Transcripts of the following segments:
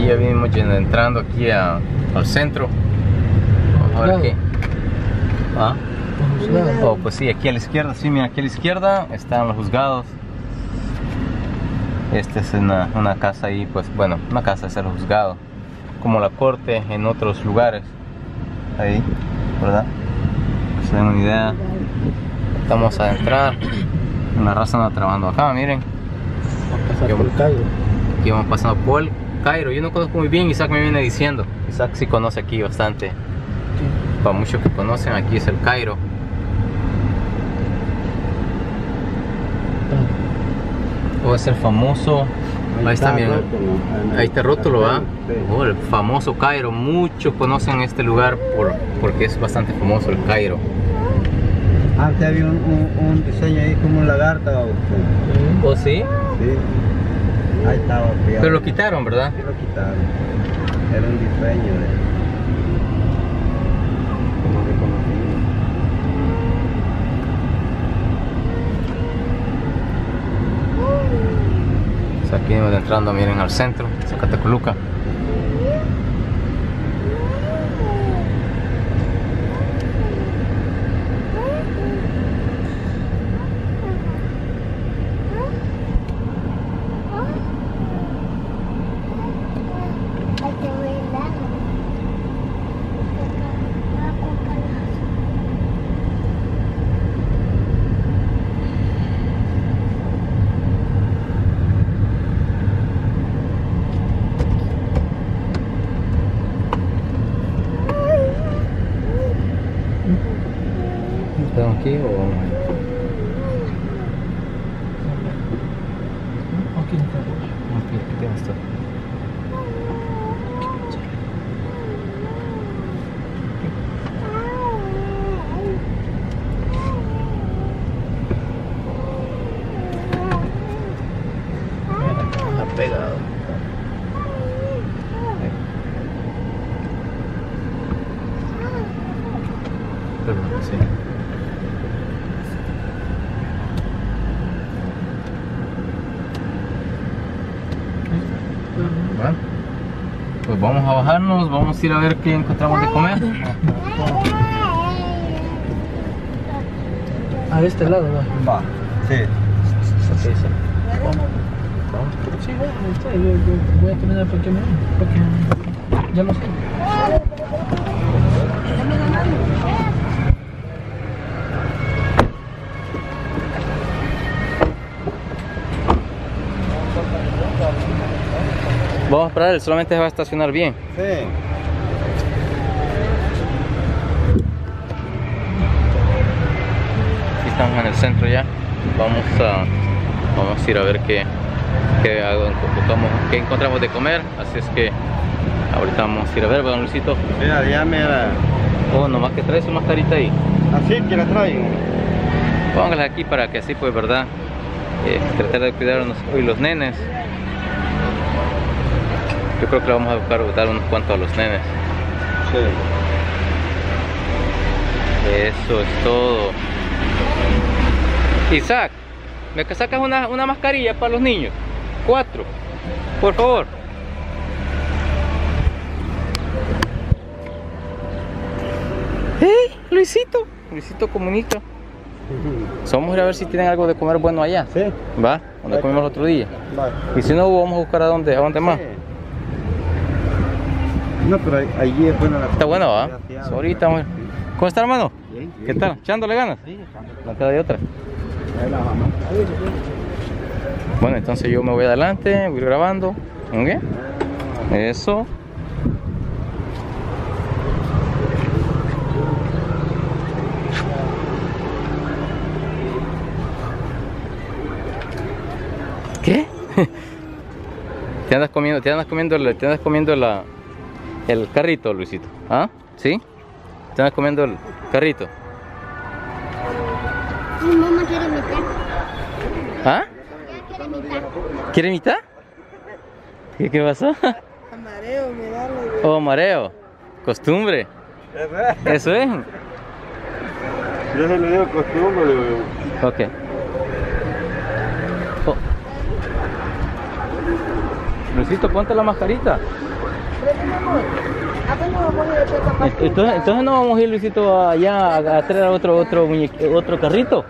ya venimos entrando aquí al centro. Vamos a ver qué. ¿Ah? Oh, pues sí, aquí a la izquierda, sí, mira, aquí a la izquierda están los juzgados. Esta es una casa ahí, pues bueno, una casa es el juzgado, como la corte en otros lugares. Ahí, ¿verdad? Se den una idea. Estamos a entrar. La raza anda trabajando acá, miren. Aquí vamos pasando por el Cairo. Yo no conozco muy bien, Isaac me viene diciendo. Isaac sí conoce aquí bastante. Para muchos que conocen, aquí es el Cairo. O es el famoso. Ahí está, miren. Ahí está el rótulo, ¿va? Oh, el famoso Cairo. Muchos conocen este lugar porque es bastante famoso el Cairo. Antes había un diseño ahí como un lagarto. ¿O sí? Sí. Ahí estaba pegado. Pero lo quitaron, ¿verdad? Sí, lo quitaron. Era un diseño de... Aquí venimos entrando, miren, al centro, Zacatecoluca. Aquí o aquí está. Está pegado. Sí. Bueno, pues vamos a bajarnos, vamos a ir a ver qué encontramos de comer. A este lado, ¿no? Va, sí. Okay, sí. Vamos. Sí, bueno, está. Yo voy a terminar porque ya lo sé. Vamos a esperar, él solamente se va a estacionar bien. Sí. Aquí estamos en el centro ya. Vamos a ir a ver qué encontramos de comer. Así es que ahorita vamos a ir a ver, don Luisito. Mira, ya mira. Oh, nomás que trae su mascarita ahí. Así que la traigo. Póngala aquí para que así, pues, verdad, tratar de cuidar hoy los nenes. Yo creo que le vamos a buscar dar unos cuantos a los nenes. Sí. Eso es todo. Isaac, ¿me sacas una mascarilla para los niños? 4, por favor. ¡Hey! Luisito comunica. Vamos a ir a ver si tienen algo de comer bueno allá. Sí. ¿Va? Donde comimos el otro día. Va. Y si no, vamos a buscar a dónde más. Sí. No, pero allí es buena la Está bueno, ¿va? Ahorita vamos a ver. ¿Cómo está, hermano? Bien, bien. ¿Qué tal? ¿Echándole ganas? Sí, No queda de otra. ahí la vamos. Bueno, entonces yo me voy adelante, voy grabando. ¿Ok? Eso. ¿Qué? Te andas comiendo el carrito, Luisito. ¿Ah? ¿Sí? Te andas comiendo el carrito. Mi mamá quiere imitar. ¿Ah? Quiere imitar. ¿Quiere imitar? ¿Qué pasó? Mareo, me da Oh, mareo. Costumbre. Eso es. Yo se lo digo costumbre. Ok. Oh. Luisito, ponte la mascarita. Entonces no vamos a ir, Luisito, allá a traer otro carrito.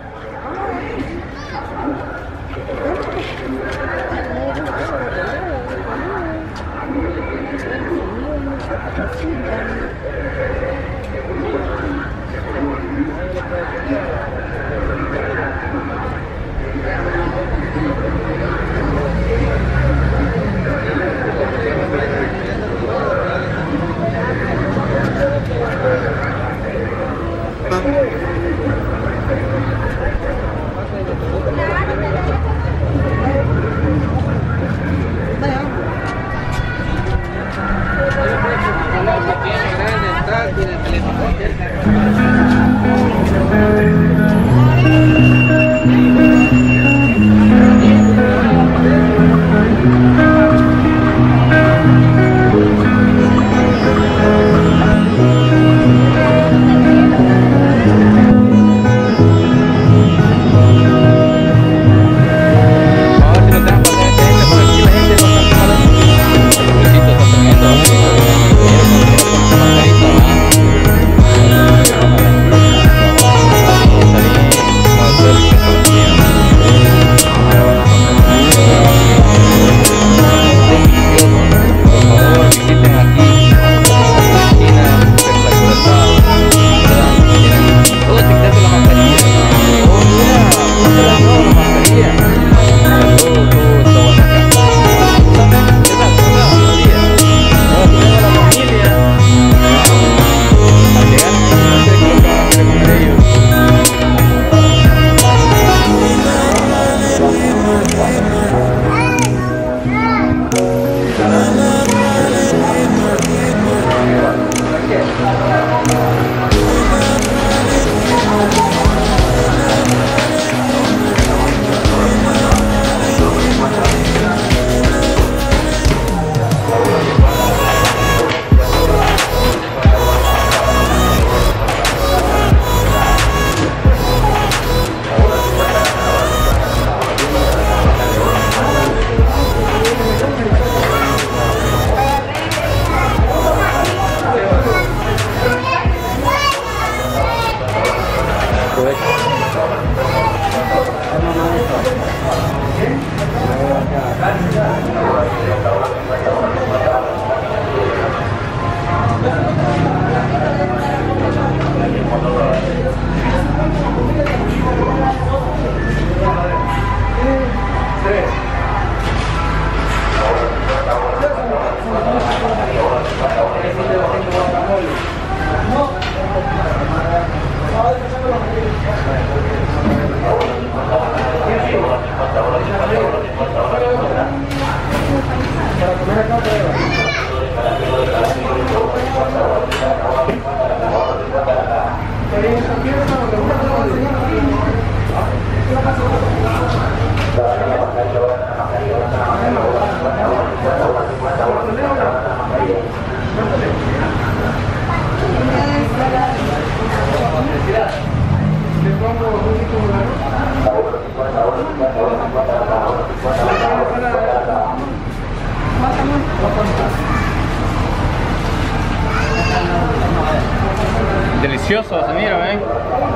Delicioso, se mira, ¿eh?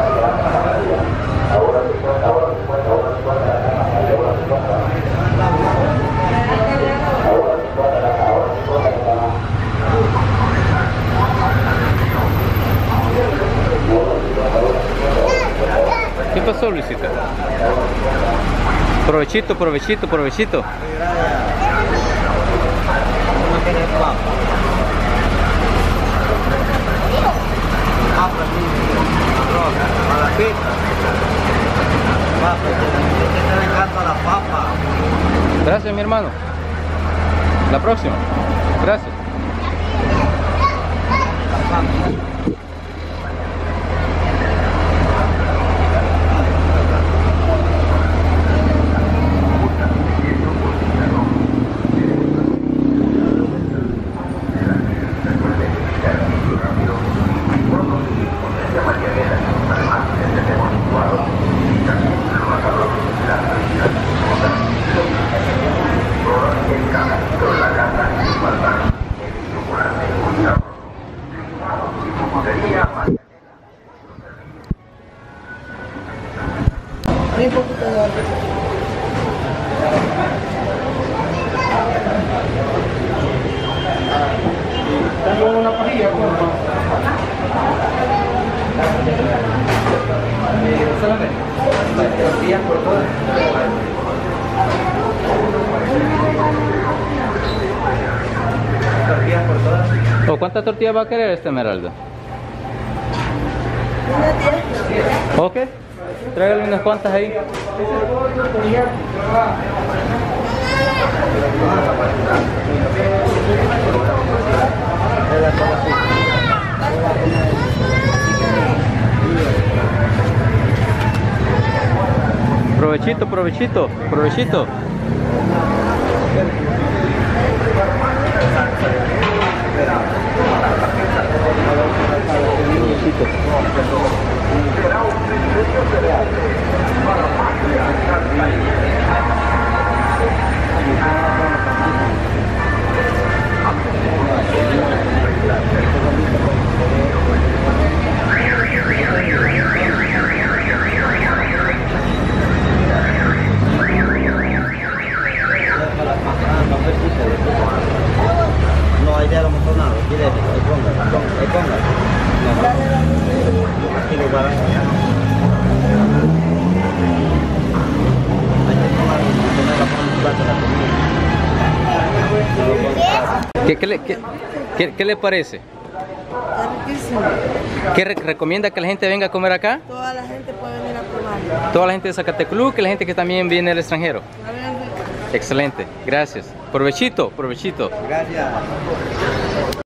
¿Qué pasó, Luisita? Provechito, provechito, provechito. Gracias, mi hermano. La próxima. Gracias. ¿Cuántas tortillas va a querer esta Esmeralda? Ok, tráigale unas cuantas ahí. Provechito, provechito, provechito. No hay de amontonado, quiere decir, ahí ponga. No, aquí lo van a ¿Qué le parece? Está riquísimo. ¿Qué recomienda que la gente venga a comer acá? Toda la gente puede venir a probar. Toda la gente de Zacatecoluc, que la gente que también viene del extranjero. A ver, Excelente, gracias. Provechito, provechito. Gracias.